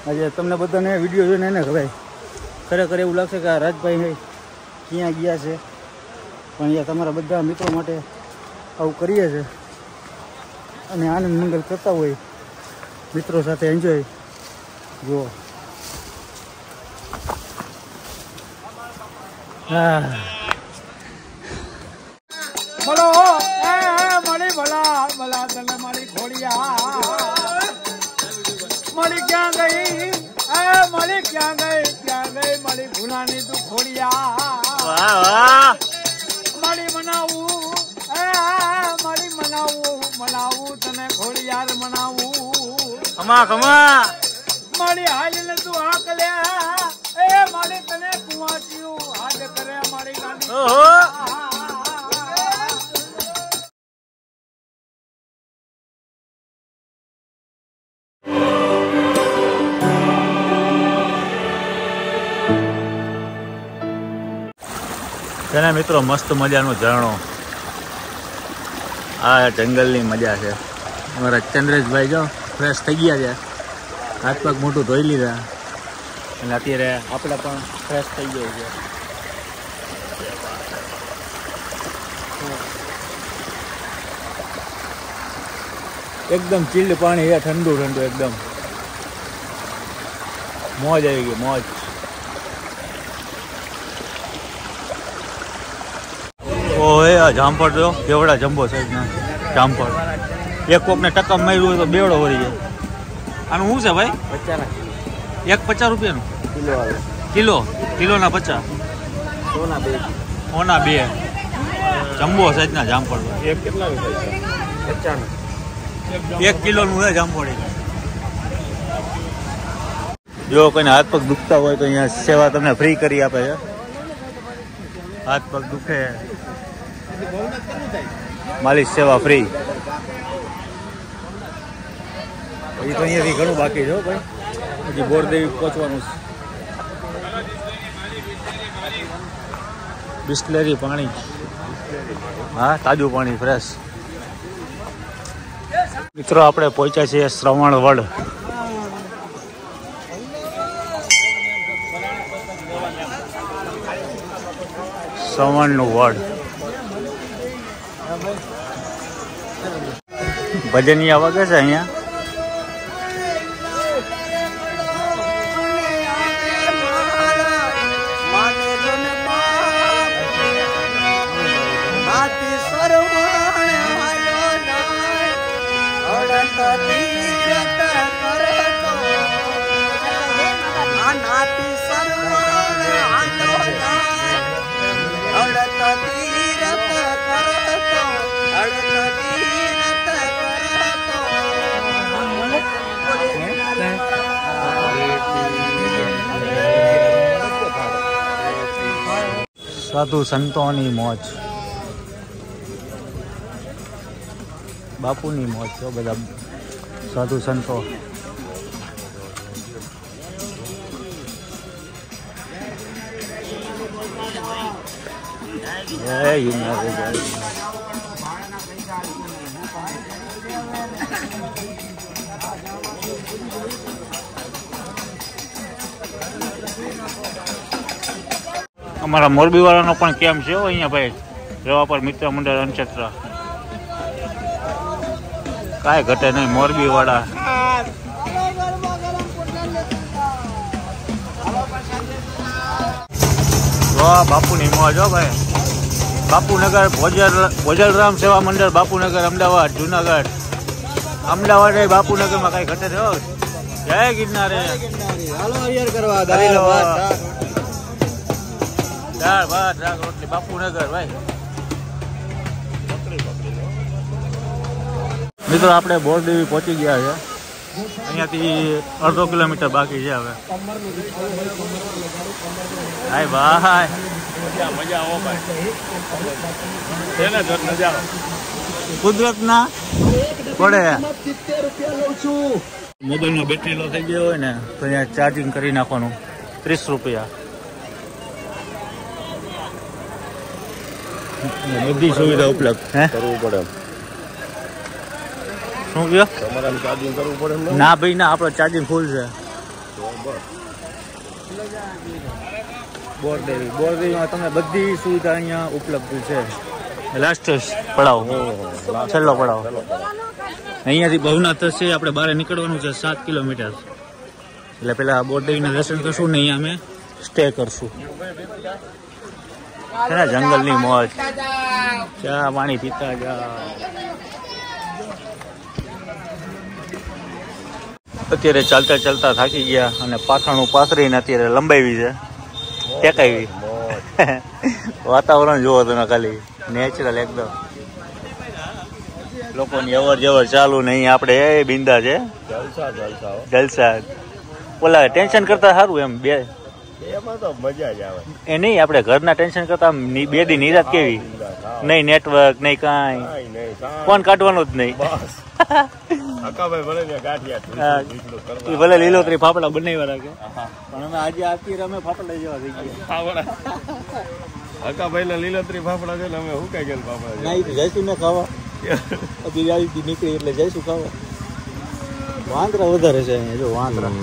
આજે તમને બધાને વિડીયો જોઈને એને ભાઈ ખરેખર એવું લાગશે કે આ રાજભાઈ ક્યાં ગયા છે, પણ અહીંયા તમારા બધા મિત્રો માટે આવું કરીએ છીએ અને આનંદ મંગલ કરતા હોય મિત્રો સાથે એન્જોય. જુઓ હા બોલો મળી ભલા ભલા તને મારી ખોડિયા મળી ક્યાં ગઈ મળી ક્યાં ગઈ મળી ભૂલાની તું ખોડિયા મળી મનાવું મનાવું તને ખોડિયાર મનાવું ખમા ખમા મળી હાલ ને તું હાક લે મળી તને કુવાચ્યું હાજ કરે મારી ગાડી. તેને મિત્રો મસ્ત મજાનો ઝરણો, આ જંગલની મજા છે. અમારા ચંદ્રેશભાઈ જો ફ્રેશ થઈ ગયા છે, હાથ પગ મોટું ધોઈ લીધા અને અત્યારે આપણે પણ ફ્રેશ થઈ ગયા છે. એકદમ ચીલ્ડ પાણી છે, ઠંડુ ઠંડુ એકદમ મોજ આવી ગઈ મોજ. ઓય જામફળ જો કેવડા જમ્બો સાઈઝના જામફળ, એક કોકને ટક્કા માર્યું હોય તો બેવડો વળી જાય. આનું શું છે ભાઈ? 50 એક 50 રૂપિયાનું કિલો આવે. કિલોના 50, સોના 2 જમ્બો સાઈઝના જામફળ. એક કેટલા 55 1 કિલોનું હોય જામફળ. જો કોઈને હાથ પગ દુખતા હોય તો અહીંયા સેવા તમને ફ્રી કરી આપે છે. હાથ પગ દુખે માલિશ સેવા ફ્રી. હજી તો અહીંયાથી ઘણું બાકી છે ભાઈ, હજી બોરદેવી પહોંચવાનું છે. બિસ્લેરી પાણી, હા તાજું પાણી ફ્રેશ. મિત્રો આપણે પહોંચ્યા છીએ શ્રવણવડ. શ્રવણનું વડ ભજનિયા વાગે છે અહીંયા. સાધુ સંતોની મોજ, બાપુની મોજ છો બધા સાધુ સંતો. અમારા મોરબી વાળાનો પણ કેમ છે અહીંયા ભાઈ, રેવા પર મિત્ર મંડળ અનક્ષેત્ર. કાંઈ ઘટે નહીં મોરબી વાળા. બાપુની મોજ હો ભાઈ. બાપુનગર ભોજલરામ સેવા મંડળ બાપુનગર અમદાવાદ જુનાગઢ. અમદાવાદ બાપુનગરમાં કાંઈ ઘટે છે. જય ગિરનાર. દાળ ભાત શાક રોટલી બાપુનગર ભાઈ. મિત્રો આપણે બોરદેવી પહોંચી ગયા છે, અહીંયાથી અડધો કિલોમીટર બાકી છે હવે. હાય ભાઈ મજા આવો ભાઈ, કુદરતના પડે. મોબાઈલનો બેટરી લો થઈ ગયો હોય ને તો અહીંયા ચાર્જિંગ કરી નાખવાનું 30 રૂપિયા. બધી સુવિધા ઉપલબ્ધ કરવું પડે. શું કહ્યું? તમારે ચાર્જિંગ કરવું પડે? ના ભાઈ ના, આપણો ચાર્જિંગ ફૂલ છે. બોરદેવીમાં તમને બધી સુવિધા અહીંયા ઉપલબ્ધ છે. લાસ્ટ પડાવ, છેલ્લો પડાવ. અહીંયાથી ભવનાથ છે, આપણે બહાર નીકળવાનું છે 7 કિલોમીટર. એટલે પેલા બોરદેવીના દર્શન કરશું ને અહીંયા અમે સ્ટે કરશું. જંગલની મોજ, ચા પાણી પીતા જા. અત્યારે ચાલતા ચાલતા થાકી ગયા અને પાથાણું પાથરીને અત્યારે લંબાવી છે, ટેકાવી. વાતાવરણ જોવો તમે ખાલી, નેચરલ એકદમ. લોકોની અવર જવર ચાલુ ને અહીંયા આપણે એ બિંદા છે, જલસા. ઓલા ટેન્શન કરતા સારું એમ બે મજા જ આવે એ નહીં, આપણે ઘરના ટેન્શન કરતા 2 દી નિરાત કેવી. નહીં નેટવર્ક નહીં કાંઈ, ફોન કાઢવાનો જ નહીં. ભલે લીલોતરી ફાફડા બનાવ્યા રાખે, પણ અમે આજે આખી અમે ફાફડા જેવા થઈ ગયા. હકાભાઈ ના લીલોતરી ફાફડા છે ને અમે હુકાઈ ગયેલ ફાફડા ના, તો જઈશું ને ખાવા. દિવાળી નીકળી એટલે જઈશું ખાવા. વાંદરા વધારે છે અહીંયા, જો વાંદરા.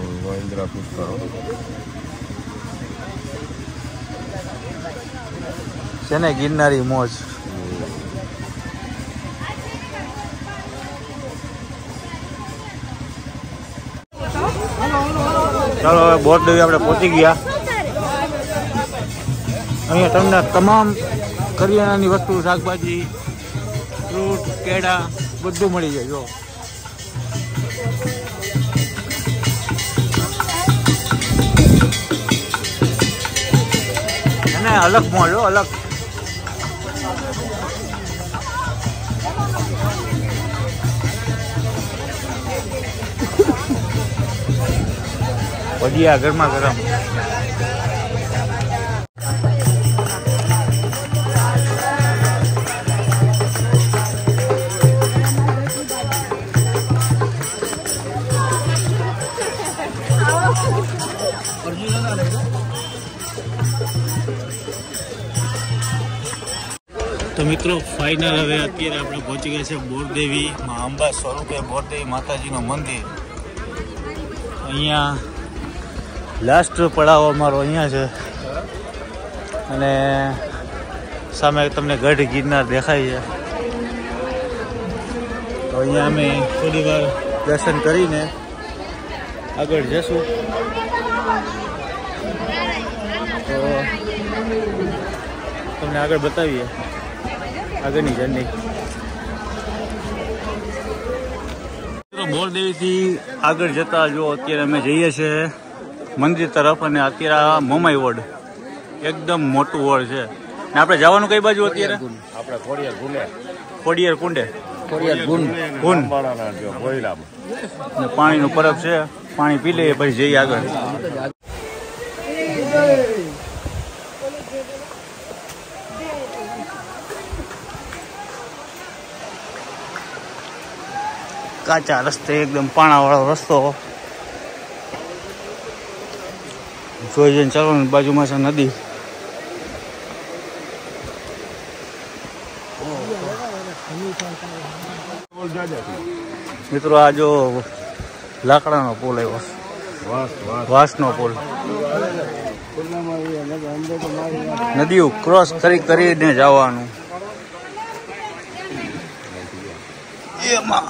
છે ને ગિરનારી મોજ. ચાલો હવે બોરદેવી આપણે પહોંચી ગયા. અહીંયા તમને તમામ કરિયાણાની વસ્તુ, શાકભાજી, ફ્રૂટ, કેળા બધું મળી જાય. જો અને અલગ મોજ, અલગ. ભજીયા ગરમા ગરમ. તો મિત્રો ફાઇનલ હવે અત્યારે આપણે પહોંચી ગયા છે બોરદેવી માં અંબા સ્વરૂપે બોરદેવી માતાજીનું મંદિર. અહીંયા લાસ્ટ પડાવ અમારો અહીંયા છે અને સામે તમને ગઢ ગિરનાર દેખાય છે. તો અહીંયા અમે થોડી વાર દર્શન કરીને આગળ જશું. તો તમને આગળ બતાવીએ આગળની જર્ની. બોરદેવીથી આગળ જતા જો અત્યારે અમે જઈએ છીએ મંદિર તરફ, અને અત્યારે આ મોમાઈ વોર્ડ એકદમ મોટું વોર્ડ છે. ને આપણે જવાનું કઈ બાજુ અત્યારે? આપણે ખોડિયાર કુંડે, ગુંડ ને પાણીનું પરબ છે, પાણી પી લઈએ પછી જઈએ આગળ. કાચા રસ્તે એકદમ પાણાવાળો રસ્તો જોઈ જઈને ચાલવાનું. બાજુમાં છે નદી. મિત્રો આ જો લાકડાનો પુલ આવ્યો, વાંસનો પુલ. નદીઓ ક્રોસ કરીને જવાનું. એમાં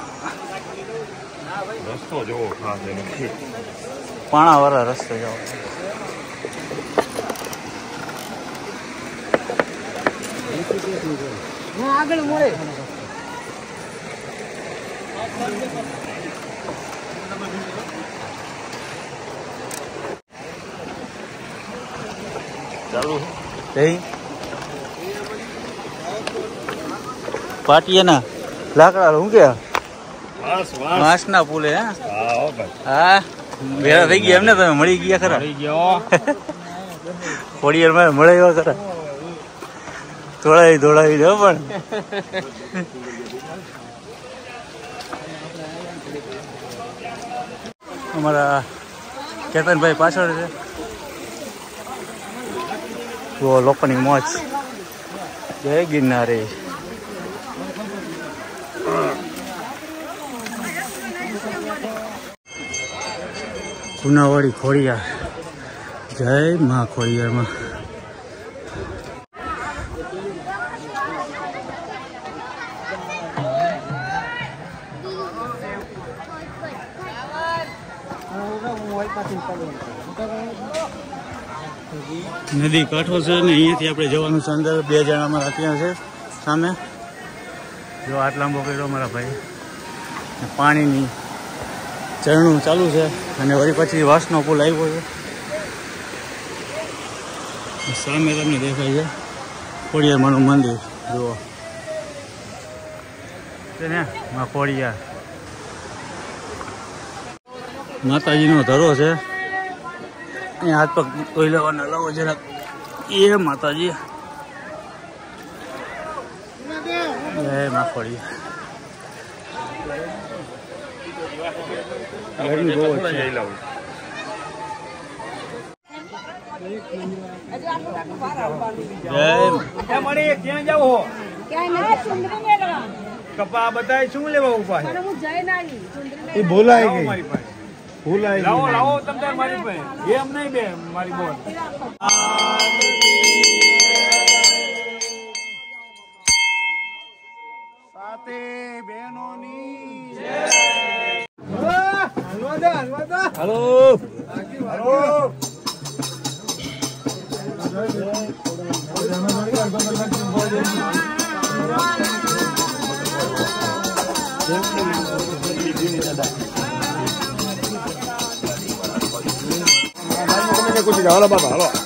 રસ્તો જોવો ખાસ પાણાવાળા રસ્તે જવા. આગળ મળે ચાલુ પાટિયાના લાકડા શું કે વાંસના પુલે. હા ભેરા થઈ ગયા એમને, તમે મળી ગયા ખરા? ખોડિયાર મળે એવા ખરા? દોડાવી દો પણ. અમારા કેતનભાઈ પાછળ છે. તો લોકોની મોજ. જય ગિરનારી. પુનાવાડી ખોડિયાર. જય માં ખોડિયારમાં. નદી કાંઠો છે ને અહીંયાથી આપણે જવાનું છે અંદર. 2 જણા અમારા ત્યાં છે સામે. જો આટલા લાંબો કર્યો અમારા ભાઈ. પાણીની ઝરણું ચાલુ છે અને વળી પછી વાસનો પુલ આવ્યો છે. સામે તમને દેખાય છે ખોડિયારમાંનું મંદિર. જુઓ છે ને માં ખોડિયાર. માતાજીનો ધરો છે. અહીંયા હાથ પગ ધોઈ લેવાના. લાવો જરાક. એ માતાજી. જય માં ખોડિયાર. ગરમી બહુ છે. ક્યાં જાવ કપા બધા શું લેવા ઉભા એ ભૂલાઈ ગઈ. ભૂલાઈ લાવો લાવો તમને મારી પાસે એમ નહીં બે મારી બોલ સાતે બહેનોની જય. હાલો હાલો कुछ हालो बाबा हालो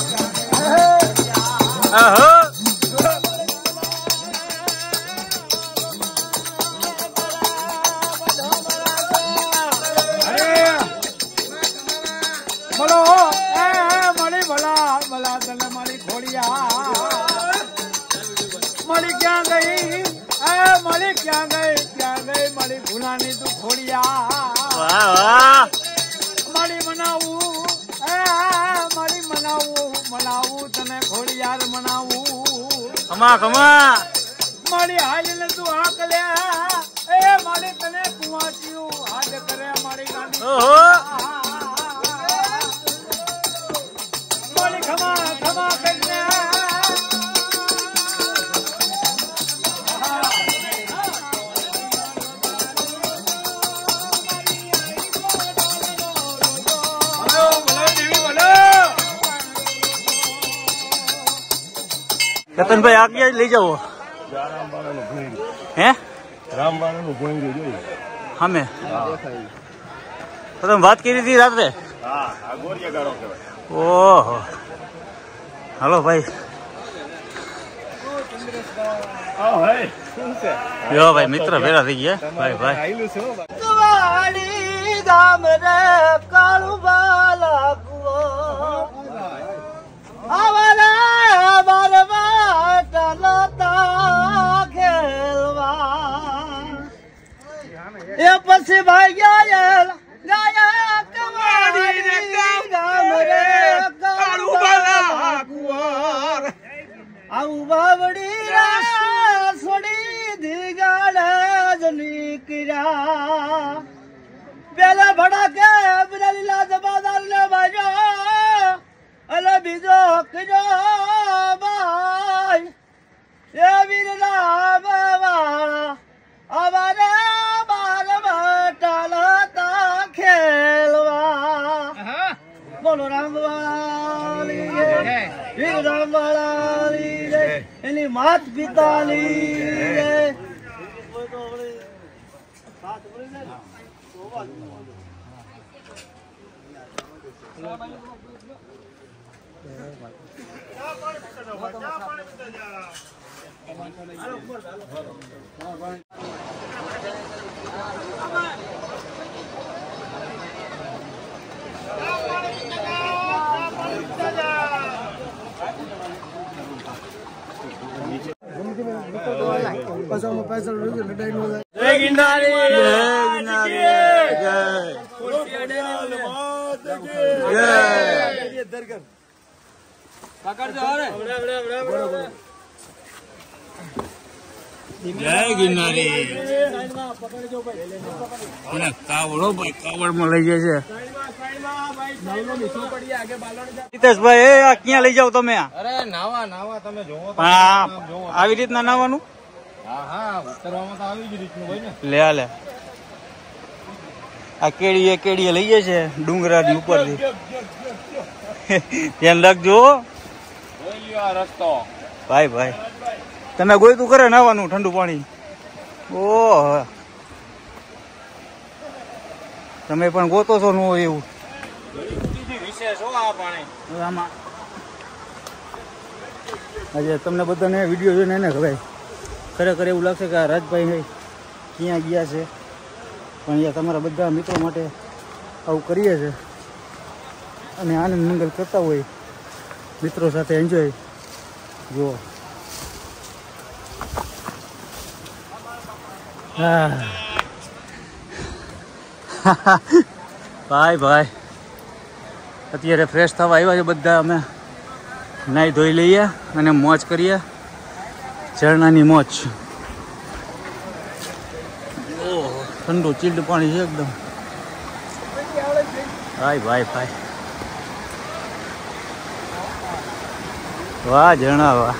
बोलो मड़ी भला भला तने मारी खोड़िया मड़ी क्या गई मड़ी क्या गई मड़ी भूलानी तू खोड़िया. वाह वाह. मड़ी मनाવું મનાવું તને ખોડિયાર મનાવું. કમા કમા મારી હાલીને તું આંક લે એ મારી તને કુવાટીયું હાથ કરે મારી ગાડી. ઓહો મારી ખમા ખમા કરીને રતનભાઈ આગળ લઈ જાઓ. હે રામવાળાનું ભોંયરું જોયું અમે તો તમે વાત કરી હતી રાત્રે. ઓહો હાલો ભાઈ. યો ભાઈ મિત્ર ભેરા થઈ ગયા ભાઈ ભાઈ. ગામ રે કાળુબા લાગવો આવાના બારવા ટલતા ખેલવા એ પછી ભાગ્યા ગાયા કવાડી ગામ રે કાળુબા લાગવો આવું બાવડી છોડી દીગાડે જ નીકળ્યા. પેલા ભડાકે બિરાલીલા જમાદાર ને બાજો અલે બીજો કીજો ભાઈ એ વીર રામ વાળા અમારે બાર બટાલતા ખેલવા. બોલો રામ વાળી વીર રામ વાળી એની માત પિતાની જય ગિરનારી જય ગિરનારી. કાવડો ભાઈ કાવડ માં લઈ જાય છે. હિતેશભાઈ એ આ ક્યાં લઈ જાવ તમે? અરે નાવા નાવા તમે જોવો પણ આ આવી રીતના નાવાનું? હા હા ઉતરવામાં તો આવી જ રીતનું હોય ને. લે લે આ કેડીએ લઈ જાય છે ડુંગરાની ઉપરથી. ધ્યાન રાખજો જોઈ લ્યો આ રસ્તો. ભાઈ ભાઈ તમે ગોયતું કરે નાવાનું ઠંડુ પાણી. ઓહ તમે પણ ગોતો છો નો એવું વિશેષ હો આ પાણી. આમાં આજે તમને બધાને વિડીયો જોઈને એને ખબર ખરેખર એવું લાગશે કે આ રાજભાઈ ક્યાં ગયા છે, પણ અહીંયા તમારા બધા મિત્રો માટે આવું કરીએ છે અને આનંદ મંગલ કરતા હોય મિત્રો સાથે એન્જોય. જુઓ હા ભાઈ ભાઈ અત્યારે ફ્રેશ થવા આવ્યા છે બધા. અમે નાહી ધોઈ લઈએ અને મોજ કરીએ, ઝરણાની મોજ. ઓહ ઠંડુ ચીલ્ડ પાણી છે એકદમ. ભાઈ ભાઈ ભાઈ વાહ ઝરણા વાહ.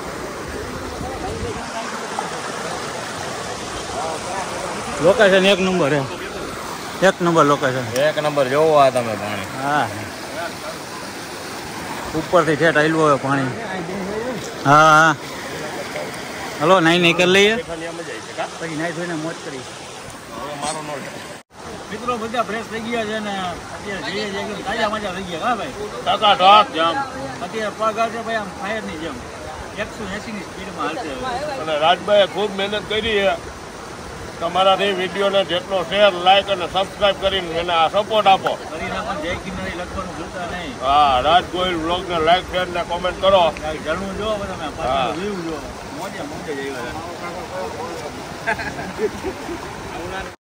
લોકેશન એક નંબર હે, એક નંબર લોકેશન. એક નંબર જોવો આ તમે પાણી. હા ઉપરથી ઠેઠ આવેલું હોય પાણી. હા હા હલો નાઈ કરી લઈએ પછી નાઈ ધોઈને મોજ કરી. મિત્રો બધા ફ્રેશ થઈ ગયા છે ને અત્યારે જઈએ છીએ એકદમ તાજા મજા થઈ ગયા. હા ભાઈ ટકાટક જામ. અત્યારે પગ આવશે ભાઈ આમ ફાયર ની જેમ 180 ની સ્પીડમાં હાલશે. અને રાજભાઈએ ખૂબ મહેનત કરી છે. તમારાથી વિડીયોને જેટલો શેર લાઈક અને સબસ્ક્રાઇબ કરીને એને આ સપોર્ટ આપો. કરીને પણ જય કિનારી લખવાનું ભૂલતા નહીં. હા રાજ ગોયલ વ્લોગને લાઈક શેર ને કોમેન્ટ કરો. જણવું જો તમે પાછળ વ્યૂ જો મોજે મોજે જ આવ્યા.